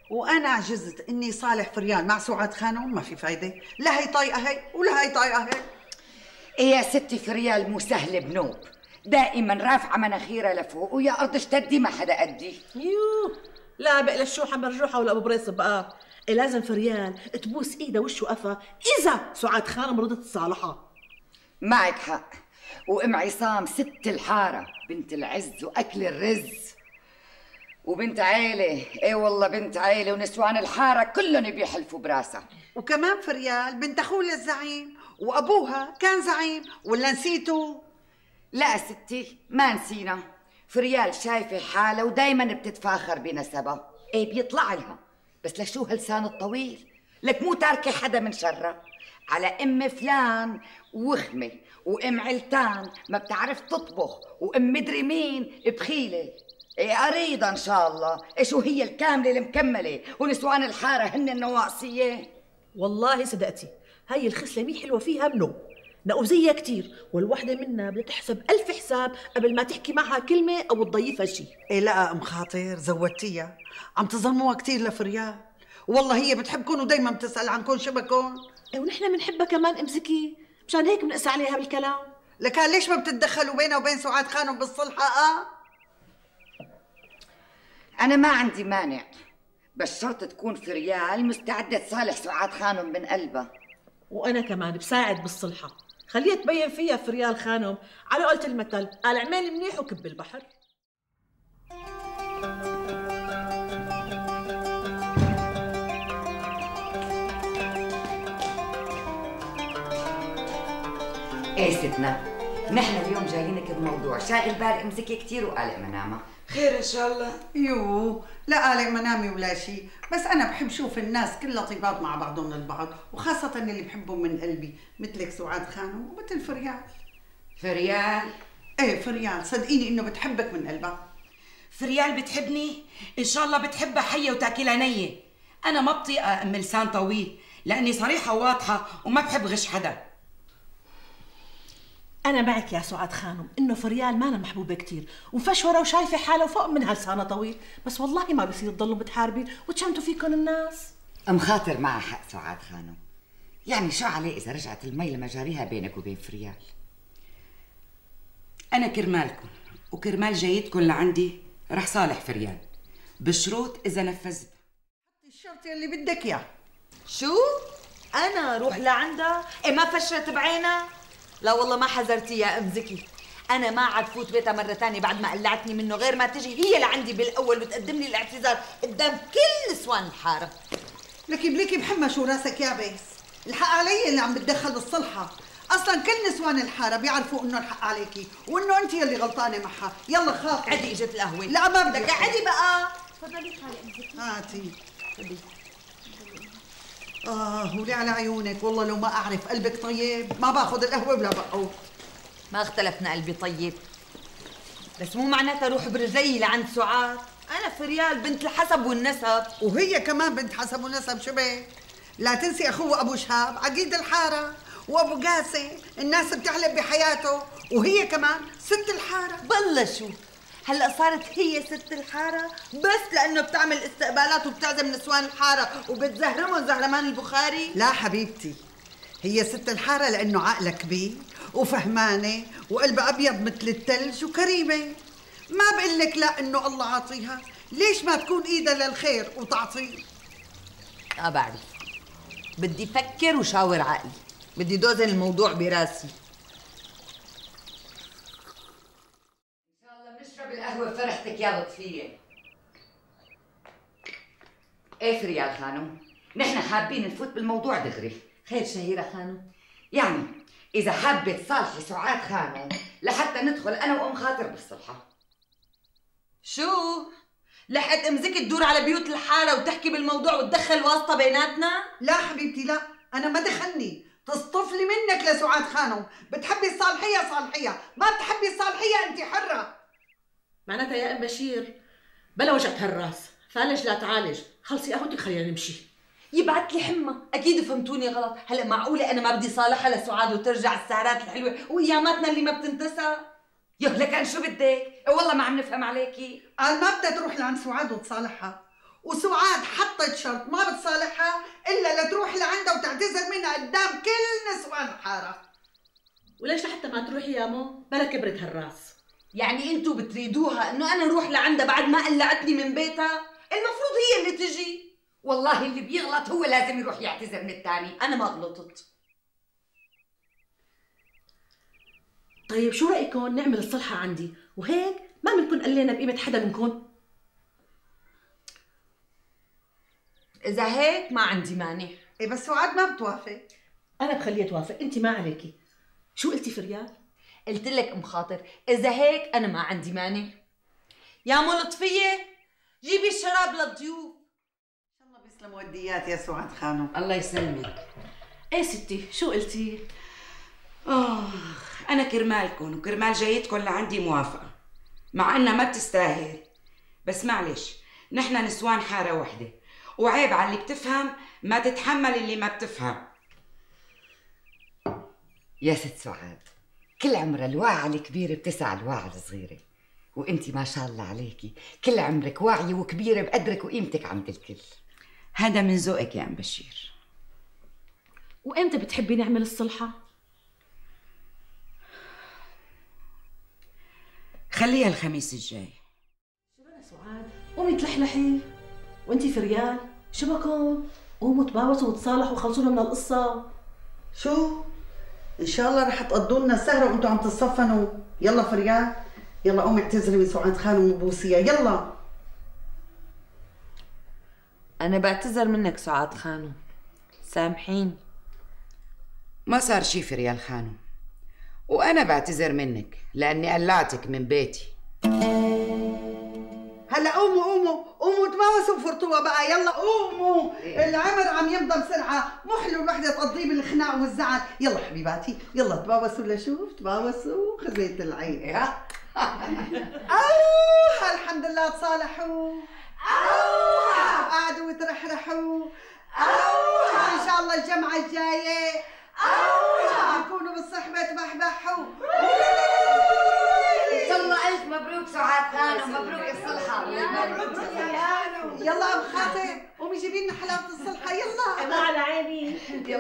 وانا عجزت اني صالح فريال مع سعاد خانم، ما في فايده، لا هي طايقه هي ولا هي طايقه هي. إيه يا ستي، فريال مو سهل بنوب، دائما رافعه مناخيرها لفوق، ويا ارض اشتدي ما حدا قدي. لا بقى الشوحه مرجوحه ولا ابو بريس بقى. إيه لازم فريال تبوس ايده وش وقفا اذا سعاد خانم رضت تصالحها. معك حق. وام عصام ست الحاره، بنت العز واكل الرز، وبنت عيله. ايه والله بنت عيله، ونسوان الحاره كلهم بيحلفوا براسها. وكمان فريال بنت اخوها الزعيم، وابوها كان زعيم، ولا نسيتوا؟ لا ستي ما نسينا. فريال شايفه حالها ودايما بتتفاخر بنسبها. ايه بيطلع لها، بس لشو هاللسان الطويل؟ لك مو تاركه حدا من شرها. على ام فلان وخمه، وام علتان ما بتعرف تطبخ، وام مدري مين بخيله. ايه اريضه ان شاء الله. ايش وهي الكامله المكمله، ونسوان الحاره هن النواقصيه. والله صدقتي هاي الخصله مي حلوه فيها منو نقوزية كتير، والوحدة منا بدها تحسب 1000 حساب قبل ما تحكي معها كلمة أو تضيفها شيء. إيه لا أم خاطر زودتيها، عم تظلموها كتير لفريال، والله هي بتحبكم ودايما بتسأل عنكم شبكون. إيه ونحن بنحبها كمان امسكي، مشان هيك بنقسى عليها بالكلام. لكان ليش ما بتتدخلوا بينها وبين سعاد خانم بالصلحة؟ أنا ما عندي مانع، بس شرط تكون فريال مستعدة تصالح سعاد خانم من قلبها. وأنا كمان بساعد بالصلحة، خليها تبين فيها فريال خانم على قولة المثل، قال عمال منيح وكب البحر. ايه ستنا، نحن اليوم جايينك بموضوع شاغل بال امسكي كثير وقالق منامه. خير ان شاء الله. يو لا قالق منامي ولا شيء، بس انا بحب شوف الناس كلها طيبات مع بعضهم البعض، وخاصة اللي بحبهم من قلبي مثلك سعاد خانم ومثل فريال. فريال؟ ايه فريال، صدقيني انه بتحبك من قلبها. فريال بتحبني؟ ان شاء الله بتحبها حيه وتاكلها نيه. انا ما بطيقه ام لسان طويل، لاني صريحه وواضحه وما بحب غش حدا. أنا معك يا سعاد خانم إنه فريال مانا محبوبة كتير ومفشورة وشايفة حالها وفوق منها لسانها طويل، بس والله ما بصير تضلوا بتحاربين وتشمتوا فيكم الناس. أم خاطر معها حق سعاد خانم، يعني شو عليه إذا رجعت المي لمجاريها بينك وبين فريال؟ أنا كرمالكم وكرمال جايتكم لعندي رح صالح فريال بشروط إذا نفذت. الشرط يلي بدك إياه. شو؟ أنا أروح لعندها؟ إيه ما فشرت بعينها؟ لا والله ما حذرتي يا أم زكي، أنا ما عاد فوت بيتها مرة تانية بعد ما قلعتني منه، غير ما تجي هي لعندي بالأول وتقدم لي الاعتذار قدام كل نسوان الحارة. لكي بحمى شو راسك يا بيس، الحق علي اللي عم بتدخل بالصلحة، أصلاً كل نسوان الحارة بيعرفوا إنه الحق عليكي وإنه أنت يلي غلطانة معها. يلا خاطر عدي إجت القهوة. لا ما بدك عدي بقى. تفضلي خالي أم زكي. هاتي. ولي على عيونك، والله لو ما أعرف قلبك طيب ما باخذ القهوة ولا بقعد. ما اختلفنا قلبي طيب، بس مو معناتها روح برجلي لعند سعاد. أنا فريال بنت الحسب والنسب، وهي كمان بنت حسب ونسب شبه. لا تنسي أخوه أبو شهاب عقيد الحارة، وأبو قاسي الناس بتحلب بحياته، وهي كمان ست الحارة. بالله شو هلا صارت هي ست الحارة بس لأنه بتعمل استقبالات وبتعزم نسوان الحارة وبتزهرمهم زهرمان البخاري؟ لا حبيبتي، هي ست الحارة لأنه عقلها كبير وفهمانة وقلبها أبيض مثل الثلج وكريمة. ما بقول لك لا إنه الله عاطيها، ليش ما تكون إيدها للخير وتعطيه؟ ما بعرف، بدي فكر وشاور عقلي، بدي دوزن الموضوع براسي. نشرب القهوة فرحتك يا لطفية. ايه فريال خانم، نحن حابين نفوت بالموضوع دغري. خير شهيرة خانم؟ يعني إذا حابة تصالحي سعاد خانم لحتى ندخل أنا وأم خاطر بالصلحة. شو؟ لحقت أم زكي تدور على بيوت الحارة وتحكي بالموضوع وتدخل واسطة بيناتنا؟ لا حبيبتي لا، أنا ما دخلني، تصطفلي منك لسعاد خانم، بتحبي تصالحيها صالحيها، ما بتحبي تصالحيها أنت حرة. معناتها يا أم بشير بلا وجعت هالراس، فعالج لا تعالج، خلصي قهوتك خلينا نمشي. يبعت لي حمى، اكيد فهمتوني غلط. هلا معقوله انا ما بدي صالحها لسعاد وترجع السهرات الحلوه واياماتنا اللي ما بتنتسى؟ يا لكان شو بدك؟ والله ما عم نفهم عليكي. قال ما بدها تروح لعند سعاد وتصالحها، وسعاد حطت شرط ما بتصالحها الا لتروح لعندها وتعتذر منها قدام كل نسوان الحاره. وليش لحتى ما تروحي يا مو؟ بلا كبرت هالراس. يعني انتوا بتريدوها انه انا اروح لعندها بعد ما قلعتني من بيتها؟ المفروض هي اللي تجي. والله اللي بيغلط هو لازم يروح يعتذر من الثاني. انا ما غلطت. طيب شو رايكم نعمل الصلحه عندي وهيك ما بنكون قلينا بقيمه حدا منكم؟ اذا هيك ما عندي مانع. إيه بس سعاد ما بتوافق. انا بخليها توافق، انت ما عليكي. شو قلتي فريال؟ قلت لك ام خاطر اذا هيك انا ما عندي مانع. يا مو لطفيه جيبي الشراب للضيوف. ان شاء الله بيسلم وديات يا سعاد خانم. الله يسلمك. ايه ستي شو قلتي؟ أنا كرمالكم وكرمال جايتكم لعندي موافقة، مع إنها ما بتستاهل، بس معلش نحن نسوان حارة وحدة، وعيب على اللي بتفهم ما تتحمل اللي ما بتفهم. يا ست سعاد، كل عمر الواعي الكبيرة بتسع الواعي الصغيرة، وانتي ما شاء الله عليكي كل عمرك واعية وكبيرة بقدرك وقيمتك عند الكل. هذا من ذوقك يا أم بشير. وامتى بتحبي نعمل الصلحه؟ خليها الخميس الجاي. سعاد قومي تلحلحي. وانتي فريال شبكم؟ قوموا تباوسوا وتصالحوا وخلصونا من القصه. شو؟ ان شاء الله رح تقضوا لنا السهره وانتم عم تتصفنوا. يلا فريال، يلا قومي اعتذري من سعاد خانم وبوسيها، يلا. انا بعتذر منك سعاد خانم، سامحيني. ما صار شي فريال خانم، وأنا بعتذر منك لأني قلعتك من بيتي. هلا قوموا قوموا قوموا تباوسوا وفرطوها بقى، يلا قوموا. العمر عم يمضى بسرعه، مو حلو الوحده تقضيه بالخناق والزعل. يلا حبيباتي يلا تباوسوا لشوف، تباوسوا خزيت العين. اوه الحمد لله تصالحوا. اوه قعدوا وترحرحوا. اوه ان شاء الله الجمعه الجايه اوه يكونوا بالصحبه تبحبحوا. ان شاء الله الف مبروك سعاد خانم، مبروك الصلحه. مبروك يلا ام خاطر قومي جيبي لنا حلاوه الصلحه يلا. انا على عيني.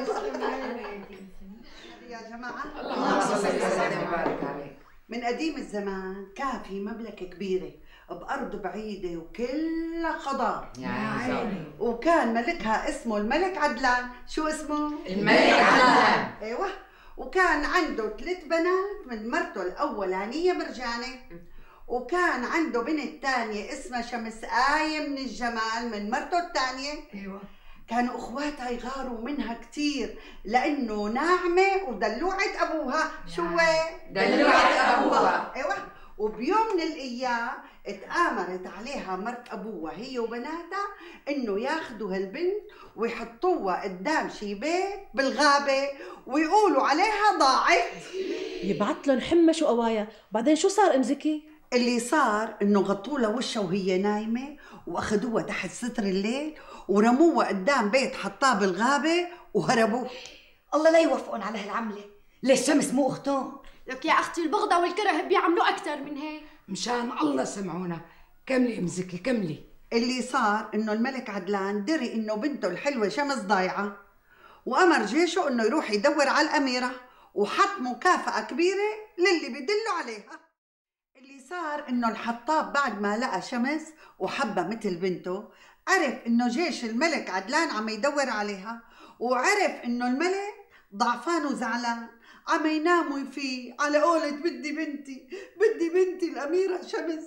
يا جماعه اللهم صل وسلم وبارك عليك. من قديم الزمان كان في مملكه كبيره بأرض بعيدة وكلها خضار، يا عيني. وكان ملكها اسمه الملك عدلان. شو اسمه؟ الملك عدلان. ايوه. وكان عنده 3 بنات من مرته الأولانية مرجانة، وكان عنده بنت تانية اسمها شمس آية من الجمال من مرته الثانية. ايوه. كانوا اخواتها يغاروا منها كثير لأنه ناعمة ودلوعة أبوها. شو دلوعة أبوها. ايوه. وبيوم من الايام اتآمرت عليها مرت ابوها هي وبناتها انه ياخذوا هالبنت ويحطوها قدام شي بيت بالغابه ويقولوا عليها ضاعت. يبعت لهم حمش وقوايا. بعدين شو صار ام زكي؟ اللي صار انه غطوا لها وشها وهي نايمه واخذوها تحت ستر الليل ورموها قدام بيت حطاه بالغابه وهربوا. الله لا يوفقهم على هالعمله. ليش شمس مو اختهم؟ لك يا اختي البغضة والكره بيعملوا اكثر من هيك. مشان الله سمعونا. كملي ام زكي كملي. اللي صار انه الملك عدلان دري انه بنته الحلوه شمس ضايعه، وامر جيشه انه يروح يدور على الاميره وحط مكافاه كبيره للي بيدلوا عليها. اللي صار انه الحطاب بعد ما لقى شمس وحبها مثل بنته عرف انه جيش الملك عدلان عم يدور عليها، وعرف انه الملك ضعفان وزعلان عم يناموا فيه على قولة بدي بنتي الأميرة شمس.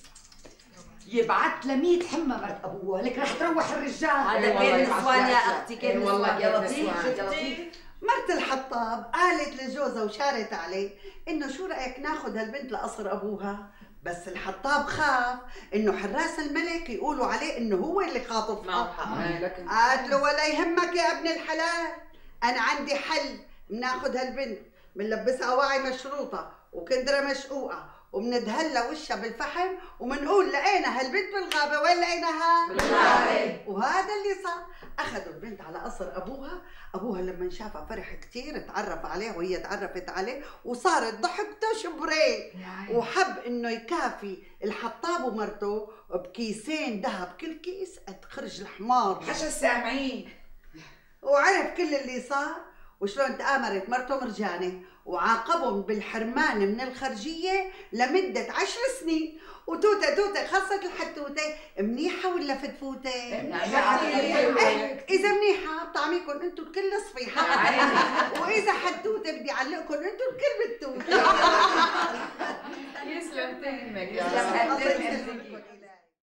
يبعت ل 100 حمى مرت ابوها، لك رح تروح الرجال. هذا كيف نسوان يا اختي، كيف نسوان. يا لطيف يا لطيف. مرت الحطاب قالت لجوزها وشارت عليه انه شو رايك ناخذ هالبنت لقصر ابوها، بس الحطاب خاف انه حراس الملك يقولوا عليه انه هو اللي خاطفها. قالت له ولا يهمك يا ابن الحلال، انا عندي حل. بناخذ هالبنت بنلبسها واعي مشروطه وكندره مشقوقه وبندهلها وشها بالفحم ومنقول لقينا هالبنت بالغابة. وين لقيناها؟ بالغابة. وهذا اللي صار. أخذوا البنت على قصر أبوها لما شافها فرح كتير، تعرف عليها وهي تعرفت عليه، وصارت ضحكته شبريه، وحب إنه يكافي الحطاب ومرته بكيسين ذهب، كل كيس قد خرج الحمار. حشا السامعين. وعرف كل اللي صار وشلون تآمرت مرته مرجانة، وعاقبهم بالحرمان من الخرجية لمدة 10 سنين. وتوتة خاصة الحتوتة، منيحة ولا فتفوتة؟ إذا منيحة بطعميكم انتم الكل صفيحة، وإذا حتوتة بدي أعلقكم انتم الكل بالتوتة. يسلم تهمك يسلم.